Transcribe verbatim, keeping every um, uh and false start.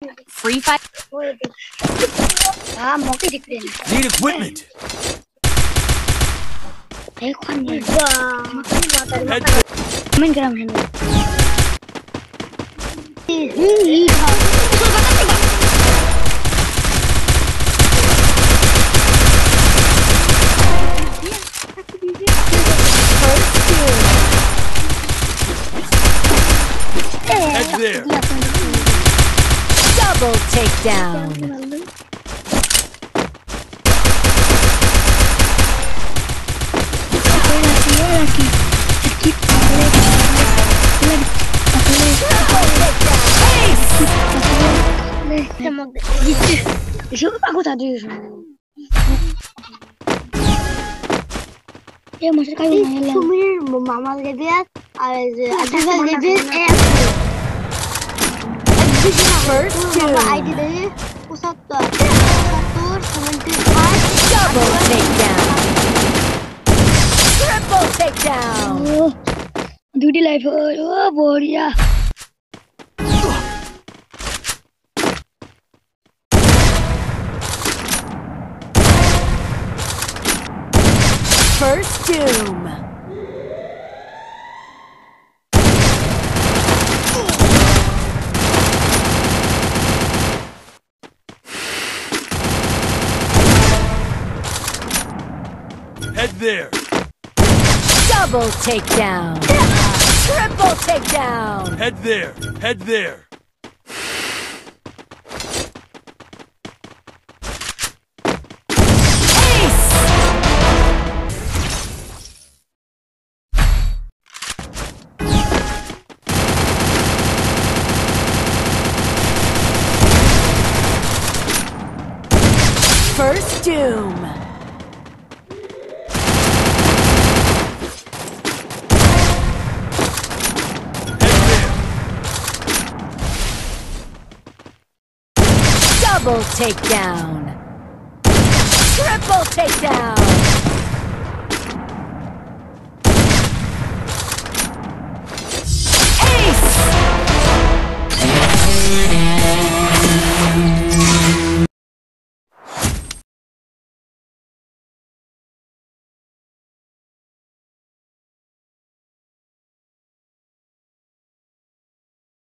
Free fight. Need equipment. Head there. Double takedown. Aku tadi ya maksud kayu sumir mama lebiat ada lebiat eh First two. I D dari pusat satu seventy-five Double takedown. Triple takedown. oh duty life oh boria First doom. Head there. Double takedown. Triple takedown. Head there. Head there. First doom. Double takedown. Triple takedown.